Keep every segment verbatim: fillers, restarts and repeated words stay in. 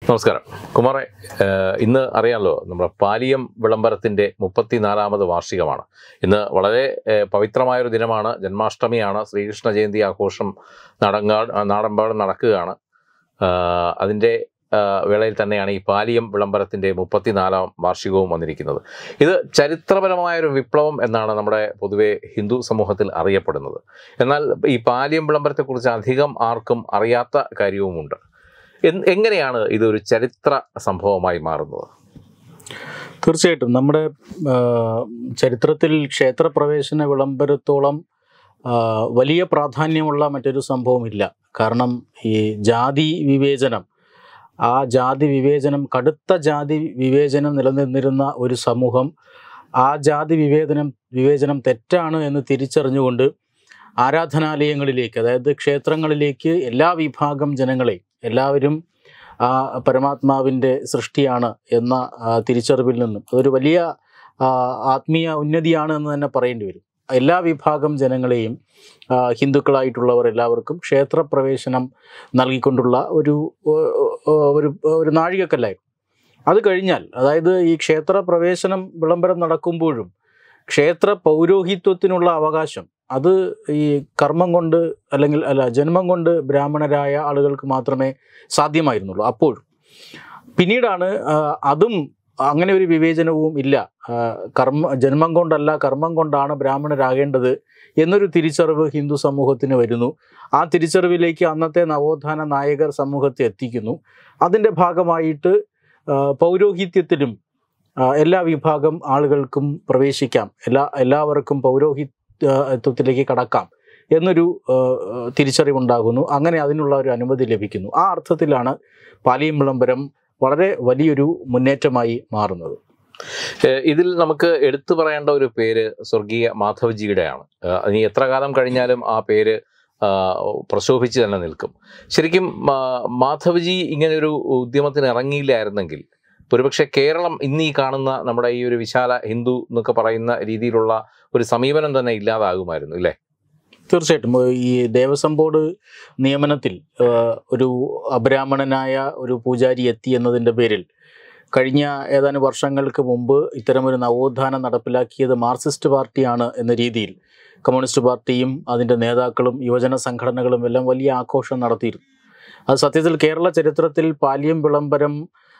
നമസ്കാരം കുമാറെ. ഇന്ന് അറിയാമല്ലോ, നമ്മുടെ പാലിയം വിളംബരത്തിൻ്റെ മുപ്പത്തിനാലാമത് വാർഷികമാണ്. ഇന്ന് വളരെ പവിത്രമായൊരു ദിനമാണ്, ജന്മാഷ്ടമിയാണ്. ശ്രീകൃഷ്ണ ജയന്തി ആഘോഷം നാടങ്കാട് നാടെമ്പാടും നടക്കുകയാണ്. അതിൻ്റെ വേളയിൽ തന്നെയാണ് ഈ പാലിയം വിളംബരത്തിൻ്റെ മുപ്പത്തിനാലാം വാർഷികവും വന്നിരിക്കുന്നത്. ഇത് ചരിത്രപരമായൊരു വിപ്ലവം എന്നാണ് നമ്മുടെ പൊതുവെ ഹിന്ദു സമൂഹത്തിൽ അറിയപ്പെടുന്നത്. എന്നാൽ ഈ പാലിയം വിളംബരത്തെക്കുറിച്ച് അധികം ആർക്കും അറിയാത്ത കാര്യവുമുണ്ട്. എങ്ങനെയാണ് ഇതൊരു ചരിത്ര സംഭവമായി മാറുന്നത്? തീർച്ചയായിട്ടും നമ്മുടെ ചരിത്രത്തിൽ ക്ഷേത്രപ്രവേശന വിളംബരത്തോളം വലിയ പ്രാധാന്യമുള്ള മറ്റൊരു സംഭവമില്ല. കാരണം ഈ ജാതി വിവേചനം, ആ ജാതി വിവേചനം, കടുത്ത ജാതി വിവേചനം നിലനിന്നിരുന്ന ഒരു സമൂഹം ആ ജാതി വിവേചനം വിവേചനം തെറ്റാണ് എന്ന് തിരിച്ചറിഞ്ഞുകൊണ്ട് ആരാധനാലയങ്ങളിലേക്ക്, അതായത് ക്ഷേത്രങ്ങളിലേക്ക് എല്ലാ വിഭാഗം ജനങ്ങളെയും, എല്ലാവരും ആ പരമാത്മാവിൻ്റെ സൃഷ്ടിയാണ് എന്ന തിരിച്ചറിവിൽ നിന്നും അതൊരു വലിയ ആത്മീയ ഉന്നതിയാണ് എന്ന് തന്നെ പറയേണ്ടി വരും. എല്ലാ വിഭാഗം ജനങ്ങളെയും, ഹിന്ദുക്കളായിട്ടുള്ളവർ എല്ലാവർക്കും ക്ഷേത്രപ്രവേശനം നൽകിക്കൊണ്ടുള്ള ഒരു ഒരു ഒരു നാഴികക്കല്ലായിരുന്നു. അത് കഴിഞ്ഞാൽ, അതായത് ഈ ക്ഷേത്രപ്രവേശനം വിളംബരം നടക്കുമ്പോഴും ക്ഷേത്ര പൗരോഹിത്വത്തിനുള്ള അവകാശം അത് ഈ കർമ്മം കൊണ്ട് അല്ലെങ്കിൽ അല്ല ജന്മം കൊണ്ട് ബ്രാഹ്മണരായ ആളുകൾക്ക് മാത്രമേ സാധ്യമായിരുന്നുള്ളൂ. അപ്പോഴും പിന്നീടാണ് അതും അങ്ങനെ ഒരു വിവേചനവും ഇല്ല, കർമ്മ ജന്മം കൊണ്ടല്ല കർമ്മം കൊണ്ടാണ് ബ്രാഹ്മണരാകേണ്ടത് എന്നൊരു തിരിച്ചറിവ് ഹിന്ദു സമൂഹത്തിന് വരുന്നു. ആ തിരിച്ചറിവിലേക്ക് അന്നത്തെ നവോത്ഥാന നായകർ സമൂഹത്തെ എത്തിക്കുന്നു. അതിൻ്റെ ഭാഗമായിട്ട് പൗരോഹിത്യത്തിലും എല്ലാ വിഭാഗം ആളുകൾക്കും പ്രവേശിക്കാം, എല്ലാ എല്ലാവർക്കും പൗരോഹിത്യത്തിലേക്ക് കടക്കാം എന്നൊരു തിരിച്ചറിവുണ്ടാകുന്നു. അങ്ങനെ അതിനുള്ള ഒരു അനുമതി ലഭിക്കുന്നു. ആ അർത്ഥത്തിലാണ് പാലിയം വിളംബരം വളരെ വലിയൊരു മുന്നേറ്റമായി മാറുന്നത്. ഇതിൽ നമുക്ക് എടുത്തു പറയേണ്ട ഒരു പേര് സ്വർഗീയ മാധവ്ജിയുടെയാണ്. ഇനി എത്ര കാലം കഴിഞ്ഞാലും ആ പേര് പ്രശോഭിച്ച് തന്നെ നിൽക്കും. ശരിക്കും മാധവ്ജി ഇങ്ങനൊരു ഉദ്യമത്തിന് ഇറങ്ങിയില്ലായിരുന്നെങ്കിൽ ഒരുപക്ഷെ കേരളം ഇന്ന് ഈ കാണുന്ന നമ്മുടെ ഈ ഒരു വിശാല ഹിന്ദു എന്നൊക്കെ പറയുന്ന രീതിയിലുള്ള ഒരു സമീപനം തന്നെ ഇല്ലാതാകുമായിരുന്നു, ഇല്ലേ? തീർച്ചയായിട്ടും. ഈ ദേവസ്വം ബോർഡ് നിയമനത്തിൽ ഒരു അബ്രാഹ്മണനായ ഒരു പൂജാരി എത്തി എന്നതിൻ്റെ പേരിൽ കഴിഞ്ഞ ഏതാനും വർഷങ്ങൾക്ക് മുമ്പ് ഇത്തരമൊരു നവോത്ഥാനം നടപ്പിലാക്കിയത് മാർക്സിസ്റ്റ് പാർട്ടിയാണ് എന്ന രീതിയിൽ കമ്മ്യൂണിസ്റ്റ് പാർട്ടിയും അതിൻ്റെ നേതാക്കളും യുവജന സംഘടനകളും എല്ലാം വലിയ ആഘോഷം നടത്തിയിരുന്നു. അത് സത്യത്തിൽ കേരള ചരിത്രത്തിൽ പാലിയം വിളംബരം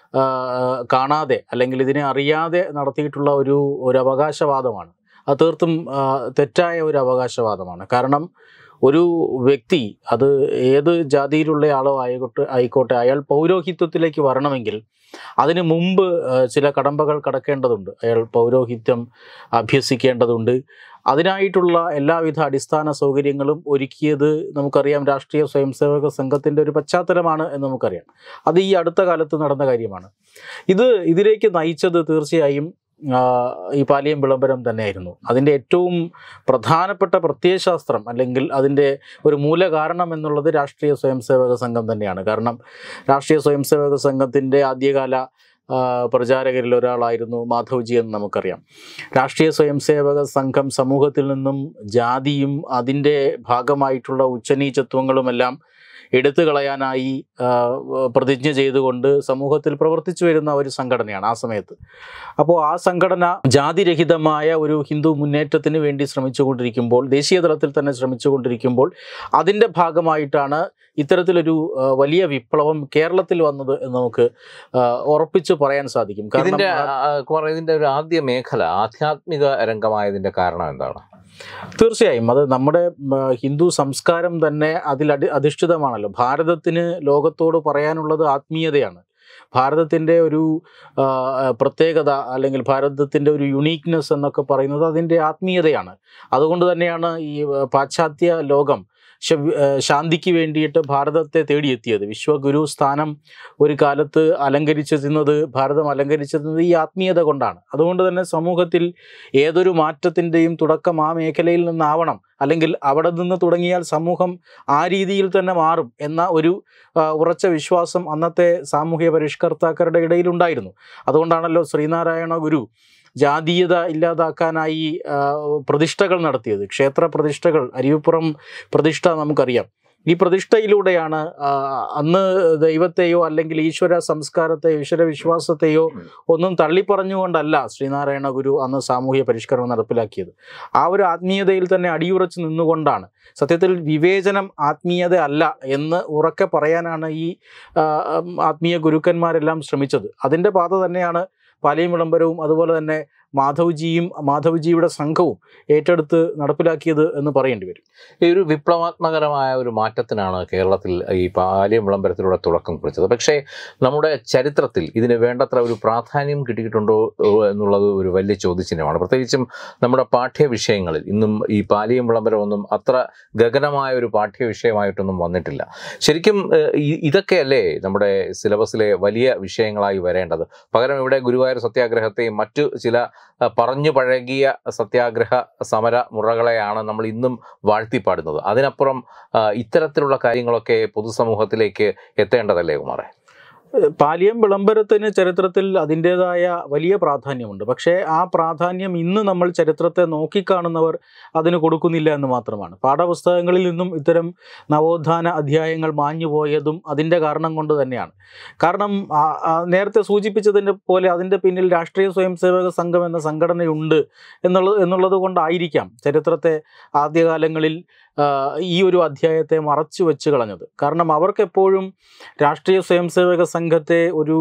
കാണാതെ അല്ലെങ്കിൽ ഇതിനെ അറിയാതെ നടത്തിയിട്ടുള്ള ഒരു ഒരു അവകാശവാദമാണ്. അത് തീർത്തും തെറ്റായ ഒരു അവകാശവാദമാണ്. കാരണം ഒരു വ്യക്തി, അത് ഏത് ജാതിയിലുള്ള ആളോ ആയിക്കോട്ടെ ആയിക്കോട്ടെ അയാൾ പൗരോഹിത്യത്തിലേക്ക് വരണമെങ്കിൽ അതിനു മുമ്പ് ചില കടമ്പകൾ കടക്കേണ്ടതുണ്ട്. അയാൾ പൗരോഹിത്യം അഭ്യസിക്കേണ്ടതുണ്ട്. അതിനായിട്ടുള്ള എല്ലാവിധ അടിസ്ഥാന സൗകര്യങ്ങളും ഒരുക്കിയത് നമുക്കറിയാം, രാഷ്ട്രീയ സ്വയംസേവക സംഘത്തിൻ്റെ ഒരു പശ്ചാത്തലമാണ് എന്ന് നമുക്കറിയാം. അത് ഈ അടുത്ത കാലത്ത് നടന്ന കാര്യമാണ്. ഇത് ഇതിലേക്ക് നയിച്ചത് തീർച്ചയായും ഈ പാലിയം വിളംബരം തന്നെയായിരുന്നു. അതിൻ്റെ ഏറ്റവും പ്രധാനപ്പെട്ട പ്രത്യയശാസ്ത്രം അല്ലെങ്കിൽ അതിൻ്റെ ഒരു മൂലകാരണം എന്നുള്ളത് രാഷ്ട്രീയ സ്വയംസേവക സംഘം തന്നെയാണ്. കാരണം രാഷ്ട്രീയ സ്വയംസേവക സംഘത്തിൻ്റെ ആദ്യകാല പ്രചാരകരിൽ ഒരാളായിരുന്നു മാധവ്ജി എന്ന് നമുക്കറിയാം. രാഷ്ട്രീയ സ്വയംസേവക സംഘം സമൂഹത്തിൽ നിന്നും ജാതിയും അതിൻ്റെ ഭാഗമായിട്ടുള്ള ഉച്ചനീചത്വങ്ങളുമെല്ലാം എടുത്തു കളയാനായി പ്രതിജ്ഞ ചെയ്തുകൊണ്ട് സമൂഹത്തിൽ പ്രവർത്തിച്ചു വരുന്ന ഒരു സംഘടനയാണ് ആ സമയത്ത്. അപ്പോൾ ആ സംഘടന ജാതിരഹിതമായ ഒരു ഹിന്ദു മുന്നേറ്റത്തിന് വേണ്ടി ശ്രമിച്ചുകൊണ്ടിരിക്കുമ്പോൾ, ദേശീയ തലത്തിൽ തന്നെ ശ്രമിച്ചുകൊണ്ടിരിക്കുമ്പോൾ അതിൻ്റെ ഭാഗമായിട്ടാണ് ഇത്തരത്തിലൊരു വലിയ വിപ്ലവം കേരളത്തിൽ വന്നത് എന്ന് നമുക്ക് ഉറപ്പിച്ചു പറയാൻ സാധിക്കും. കാരണം ഇതിൻ്റെ ഒരു ആദ്യ മേഖല ആധ്യാത്മിക രംഗമായതിൻ്റെ കാരണം എന്താണ്? തീർച്ചയായും അത് നമ്മുടെ ഹിന്ദു സംസ്കാരം തന്നെ അതിൽ അടി അധിഷ്ഠിതമാണല്ലോ. ഭാരതത്തിന് ലോകത്തോട് പറയാനുള്ളത് ആത്മീയതയാണ്. ഭാരതത്തിൻ്റെ ഒരു പ്രത്യേകത അല്ലെങ്കിൽ ഭാരതത്തിൻ്റെ ഒരു യുണീക്നെസ് എന്നൊക്കെ പറയുന്നത് അതിൻ്റെ ആത്മീയതയാണ്. അതുകൊണ്ട് തന്നെയാണ് ഈ പാശ്ചാത്യ ലോകം ശാന്തിക്ക് വേണ്ടിയിട്ട് ഭാരതത്തെ തേടിയെത്തിയത്. വിശ്വഗുരു സ്ഥാനം ഒരു കാലത്ത് അലങ്കരിച്ചിരുന്നത്, ഭാരതം അലങ്കരിച്ചിരുന്നത് ഈ ആത്മീയത കൊണ്ടാണ്. അതുകൊണ്ട് തന്നെ സമൂഹത്തിൽ ഏതൊരു മാറ്റത്തിൻ്റെയും തുടക്കം ആ മേഖലയിൽ നിന്നാവണം, അല്ലെങ്കിൽ അവിടെ നിന്ന് തുടങ്ങിയാൽ സമൂഹം ആ രീതിയിൽ തന്നെ മാറും എന്ന ഒരു ഉറച്ച വിശ്വാസം അന്നത്തെ സാമൂഹ്യ പരിഷ്കർത്താക്കളുടെ ഇടയിലുണ്ടായിരുന്നു. അതുകൊണ്ടാണല്ലോ ശ്രീനാരായണ ഗുരു ജാതീയത ഇല്ലാതാക്കാനായി പ്രതിഷ്ഠകൾ നടത്തിയത്. ക്ഷേത്ര പ്രതിഷ്ഠകൾ, അരുവിപ്പുറം പ്രതിഷ്ഠ നമുക്കറിയാം. ഈ പ്രതിഷ്ഠയിലൂടെയാണ് അന്ന് ദൈവത്തെയോ അല്ലെങ്കിൽ ഈശ്വര സംസ്കാരത്തെയോ ഈശ്വര വിശ്വാസത്തെയോ ഒന്നും തള്ളിപ്പറഞ്ഞുകൊണ്ടല്ല ശ്രീനാരായണ ഗുരു അന്ന് സാമൂഹ്യ പരിഷ്കരണം നടപ്പിലാക്കിയത്. ആ ഒരു ആത്മീയതയിൽ തന്നെ അടിയുറച്ച് നിന്നുകൊണ്ടാണ്. സത്യത്തിൽ വിവേചനം ആത്മീയത അല്ല എന്ന് ഉറക്കെ പറയാനാണ് ഈ ആത്മീയ ഗുരുക്കന്മാരെല്ലാം ശ്രമിച്ചത്. അതിൻ്റെ പാത തന്നെയാണ് പാലിയം വിളംബരവും അതുപോലെ തന്നെ മാധവ്ജിയും മാധവ്ജിയുടെ സംഘവും ഏറ്റെടുത്ത് നടപ്പിലാക്കിയത് എന്ന് പറയേണ്ടി വരും. ഈ ഒരു വിപ്ലവാത്മകരമായ ഒരു മാറ്റത്തിനാണ് കേരളത്തിൽ ഈ പാലിയം വിളംബരത്തിലൂടെ തുടക്കം കുറിച്ചത്. പക്ഷേ നമ്മുടെ ചരിത്രത്തിൽ ഇതിന് വേണ്ടത്ര ഒരു പ്രാധാന്യം കിട്ടിയിട്ടുണ്ടോ എന്നുള്ളത് ഒരു വലിയ ചോദ്യചിഹ്നമാണ്. പ്രത്യേകിച്ചും നമ്മുടെ പാഠ്യവിഷയങ്ങളിൽ ഇന്നും ഈ പാലിയം വിളംബരമൊന്നും അത്ര ഗഗനമായ ഒരു പാഠ്യവിഷയമായിട്ടൊന്നും വന്നിട്ടില്ല. ശരിക്കും ഇതൊക്കെയല്ലേ നമ്മുടെ സിലബസിലെ വലിയ വിഷയങ്ങളായി വരേണ്ടത്? പകരം ഇവിടെ ഗുരുവായൂർ സത്യാഗ്രഹത്തെയും മറ്റു ചില പറഞ്ഞു പഴകിയ സത്യാഗ്രഹ സമര മുറകളെയാണ് നമ്മൾ ഇന്നും വാഴ്ത്തിപ്പാടുന്നത്. അതിനപ്പുറം ഇത്തരത്തിലുള്ള കാര്യങ്ങളൊക്കെ പൊതുസമൂഹത്തിലേക്ക് എത്തേണ്ടതല്ലേ കുമാറേ? പാലിയം വിളംബരത്തിന് ചരിത്രത്തിൽ അതിൻ്റേതായ വലിയ പ്രാധാന്യമുണ്ട്. പക്ഷേ ആ പ്രാധാന്യം ഇന്ന് നമ്മൾ ചരിത്രത്തെ നോക്കിക്കാണുന്നവർ അതിന് കൊടുക്കുന്നില്ല എന്ന് മാത്രമാണ്. പാഠപുസ്തകങ്ങളിൽ നിന്നും ഇത്തരം നവോത്ഥാന അധ്യായങ്ങൾ മാഞ്ഞുപോയതും അതിൻ്റെ കാരണം കൊണ്ട് തന്നെയാണ്. കാരണം നേരത്തെ സൂചിപ്പിച്ചതിൻ്റെ പോലെ അതിൻ്റെ പിന്നിൽ രാഷ്ട്രീയ സ്വയംസേവക സംഘം എന്ന സംഘടനയുണ്ട് എന്നുള്ളത് എന്നുള്ളത് കൊണ്ടായിരിക്കാം ചരിത്രത്തെ ആദ്യകാലങ്ങളിൽ ഈ ഒരു അധ്യായത്തെ മറച്ചു വെച്ച് കളഞ്ഞത്. കാരണം അവർക്കെപ്പോഴും രാഷ്ട്രീയ സ്വയംസേവക സംഘത്തെ ഒരു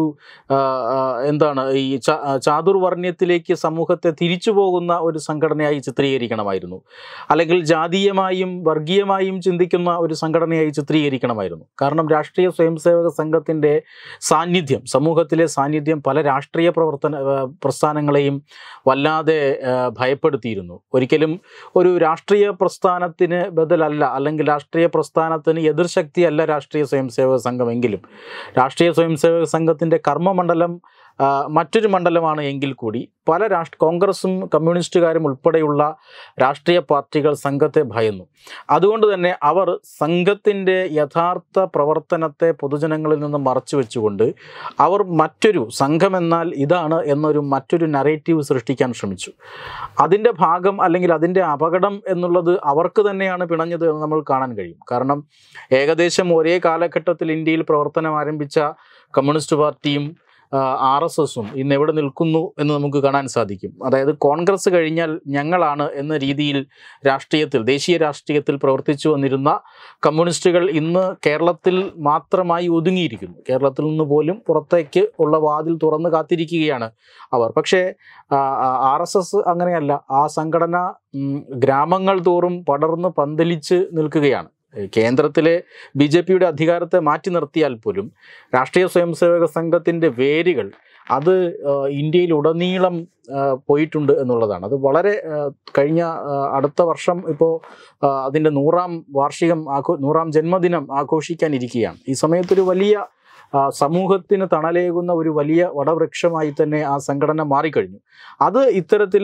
എന്താണ് ഈ ചാതുർവർണ്ണ്യത്തിലേക്ക് സമൂഹത്തെ തിരിച്ചു പോകുന്ന ഒരു സംഘടനയായി ചിത്രീകരിക്കണമായിരുന്നു, അല്ലെങ്കിൽ ജാതീയമായും വർഗീയമായും ചിന്തിക്കുന്ന ഒരു സംഘടനയായി ചിത്രീകരിക്കണമായിരുന്നു. കാരണം രാഷ്ട്രീയ സ്വയംസേവക സംഘത്തിൻ്റെ സാന്നിധ്യം, സമൂഹത്തിലെ സാന്നിധ്യം പല രാഷ്ട്രീയ പ്രവർത്തന പ്രസ്ഥാനങ്ങളെയും വല്ലാതെ ഭയപ്പെടുത്തിയിരുന്നു. ഒരിക്കലും ഒരു രാഷ്ട്രീയ പ്രസ്ഥാനത്തിന് ബദലല്ല, അല്ലെങ്കിൽ രാഷ്ട്രീയ പ്രസ്ഥാനത്തിന് എതിർശക്തിയല്ല രാഷ്ട്രീയ സ്വയംസേവക സംഘമെങ്കിലും രാഷ്ട്രീയ സ്വയംസേവക സംഘത്തിൻ്റെ കർമ്മമണ്ഡലം മറ്റൊരു മണ്ഡലമാണ് എങ്കിൽ കൂടി പല രാഷ്ട്ര കോൺഗ്രസും കമ്മ്യൂണിസ്റ്റുകാരും ഉൾപ്പെടെയുള്ള രാഷ്ട്രീയ പാർട്ടികൾ സംഘത്തെ ഭയന്നു. അതുകൊണ്ട് തന്നെ അവർ സംഘത്തിൻ്റെ യഥാർത്ഥ പ്രവർത്തനത്തെ പൊതുജനങ്ങളിൽ നിന്ന് മറച്ചു വെച്ചുകൊണ്ട് അവർ മറ്റൊരു സംഘമെന്നാൽ ഇതാണ് എന്നൊരു മറ്റൊരു നറേറ്റീവ് സൃഷ്ടിക്കാൻ ശ്രമിച്ചു. അതിൻ്റെ ഭാഗം അല്ലെങ്കിൽ അതിൻ്റെ അപകടം എന്നുള്ളത് അവർക്ക് തന്നെയാണ് പിണഞ്ഞത് എന്ന് നമ്മൾ കാണാൻ കഴിയും. കാരണം ഏകദേശം ഒരേ കാലഘട്ടത്തിൽ ഇന്ത്യയിൽ പ്രവർത്തനം ആരംഭിച്ച കമ്മ്യൂണിസ്റ്റ് പാർട്ടിയും ആർ എസ് എസും ഇന്ന് എവിടെ നിൽക്കുന്നു എന്ന് നമുക്ക് കാണാൻ സാധിക്കും. അതായത് കോൺഗ്രസ് കഴിഞ്ഞാൽ ഞങ്ങളാണ് എന്ന രീതിയിൽ രാഷ്ട്രീയത്തിൽ, ദേശീയ രാഷ്ട്രീയത്തിൽ പ്രവർത്തിച്ചു വന്നിരുന്ന കമ്മ്യൂണിസ്റ്റുകൾ ഇന്ന് കേരളത്തിൽ മാത്രമായി ഒതുങ്ങിയിരിക്കുന്നു. കേരളത്തിൽ നിന്ന് പോലും പുറത്തേക്ക് ഉള്ള വാതിൽ തുറന്ന് കാത്തിരിക്കുകയാണ് അവർ. പക്ഷേ ആർ എസ് എസ് അങ്ങനെയല്ല. ആ സംഘടന ഗ്രാമങ്ങൾ തോറും പടർന്ന് പന്തലിച്ച് നിൽക്കുകയാണ്. കേന്ദ്രത്തിലെ ബി ജെ പിയുടെ അധികാരത്തെ മാറ്റി നിർത്തിയാൽ പോലും രാഷ്ട്രീയ സ്വയംസേവക സംഘത്തിൻ്റെ വേരുകൾ അത് ഇന്ത്യയിലുടനീളം പോയിട്ടുണ്ട് എന്നുള്ളതാണ്. അത് വളരെ കഴിഞ്ഞ അടുത്ത വർഷം ഇപ്പോൾ അതിൻ്റെ നൂറാം വാർഷികം ആഘോ നൂറാം ജന്മദിനം ആഘോഷിക്കാനിരിക്കുകയാണ്. ഈ സമയത്തൊരു വലിയ സമൂഹത്തിന് തണലേകുന്ന ഒരു വലിയ വടവൃക്ഷമായി തന്നെ ആ സംഘടന മാറിക്കഴിഞ്ഞു. അത് ഇത്തരത്തിൽ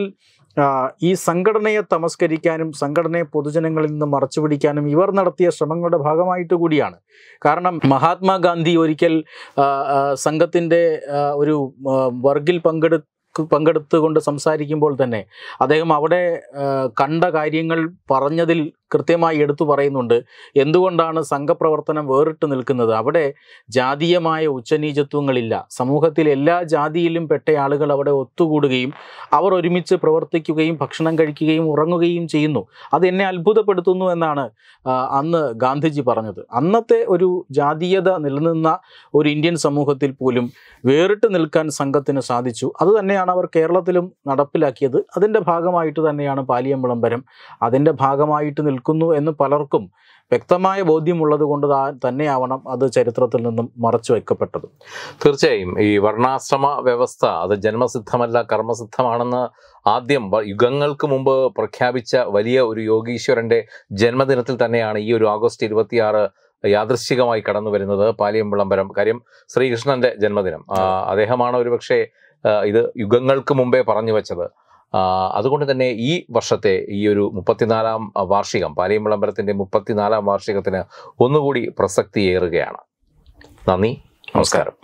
ഈ സംഘടനയെ തമസ്കരിക്കാനും സംഘടനയെ പൊതുജനങ്ങളിൽ നിന്ന് മറച്ചു പിടിക്കാനും ഇവർ നടത്തിയ ശ്രമങ്ങളുടെ ഭാഗമായിട്ട് കൂടിയാണ്. കാരണം മഹാത്മാഗാന്ധി ഒരിക്കൽ സംഘത്തിൻ്റെ ഒരു വർഗിൽ പങ്കെടു പങ്കെടുത്തുകൊണ്ട് സംസാരിക്കുമ്പോൾ തന്നെ അദ്ദേഹം അവിടെ കണ്ട കാര്യങ്ങൾ പറഞ്ഞതിൽ കൃത്യമായി എടുത്തു പറയുന്നുണ്ട്. എന്തുകൊണ്ടാണ് സംഘപ്രവർത്തനം വേറിട്ട് നിൽക്കുന്നത്? അവിടെ ജാതീയമായ ഉച്ചനീചത്വങ്ങളില്ല. സമൂഹത്തിൽ എല്ലാ ജാതിയിലും പെട്ട ആളുകൾ അവിടെ ഒത്തുകൂടുകയും അവർ ഒരുമിച്ച് പ്രവർത്തിക്കുകയും ഭക്ഷണം കഴിക്കുകയും ഉറങ്ങുകയും ചെയ്യുന്നു. അതെന്നെ അത്ഭുതപ്പെടുത്തുന്നു എന്നാണ് അന്ന് ഗാന്ധിജി പറഞ്ഞത്. അന്നത്തെ ഒരു ജാതീയത നിലനിന്ന ഒരു ഇന്ത്യൻ സമൂഹത്തിൽ പോലും വേറിട്ട് നിൽക്കാൻ സംഘത്തിന് സാധിച്ചു. അതുതന്നെയാണ് അവർ കേരളത്തിലും നടപ്പിലാക്കിയത്. അതിൻ്റെ ഭാഗമായിട്ട് തന്നെയാണ് പാലിയം വിളംബരം. അതിൻ്റെ ഭാഗമായിട്ട് നിൽക്കുന്നു എന്ന് പലർക്കും വ്യക്തമായ ബോധ്യമുള്ളത് കൊണ്ട് തന്നെയാവണം അത് ചരിത്രത്തിൽ നിന്നും മറച്ചു വയ്ക്കപ്പെട്ടത്. തീർച്ചയായും ഈ വർണ്ണാശ്രമ വ്യവസ്ഥ അത് ജന്മസിദ്ധമല്ല കർമ്മസിദ്ധമാണെന്ന് ആദ്യം യുഗങ്ങൾക്ക് മുമ്പ് പ്രഖ്യാപിച്ച വലിയ ഒരു യോഗീശ്വരൻ്റെ ജന്മദിനത്തിൽ തന്നെയാണ് ഈ ഒരു ആഗസ്റ്റ് ഇരുപത്തിയാറ് യാദൃശ്ചികമായി കടന്നു വരുന്നത് പാലിയം വിളംബരം. കാര്യം ശ്രീകൃഷ്ണൻ്റെ ജന്മദിനം. അദ്ദേഹമാണ് ഒരുപക്ഷെ ഇത് യുഗങ്ങൾക്ക് മുമ്പേ പറഞ്ഞു വെച്ചത്. അതുകൊണ്ട് തന്നെ ഈ വർഷത്തെ ഈ ഒരു മുപ്പത്തിനാലാം വാർഷികം, പാലിയം വിളംബരത്തിൻ്റെ മുപ്പത്തിനാലാം വാർഷികത്തിന് ഒന്നുകൂടി പ്രസക്തിയേറുകയാണ്. നന്ദി, നമസ്കാരം.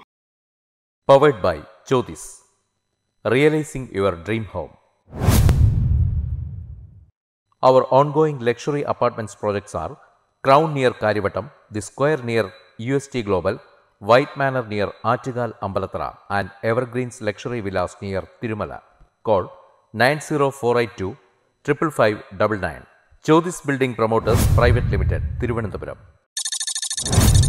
Powered by Jyothis, realising your dream home. Our ongoing luxury apartments projects are crown near Karyavattom, the square near U S T global, white manor near Attukal Ambalathara and evergreens luxury villas near Thirumala. Call nine zero four eight two triple five double nine. Jyothis building promoters private limited, Thiruvananthapuram.